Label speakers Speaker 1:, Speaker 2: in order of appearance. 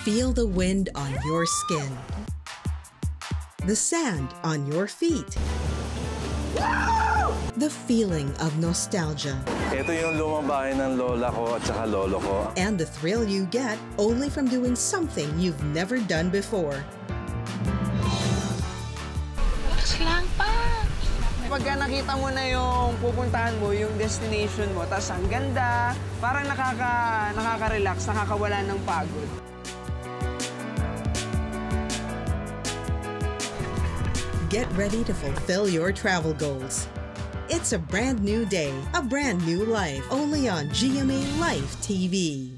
Speaker 1: Feel the wind on your skin, the sand on your feet, the feeling of nostalgia.
Speaker 2: Ito yung lumang bahay ng lola ko at saka lolo ko.
Speaker 1: And the thrill you get only from doing something you've never done before.
Speaker 3: Relax lang pa.
Speaker 4: Pagka nakita mo na yung pupuntahan mo, yung destination mo, tas ang ganda, parang nakaka-relax, nakakawala ng pagod.
Speaker 1: Get ready to fulfill your travel goals. It's a brand new day, a brand new life, only on GMA Life TV.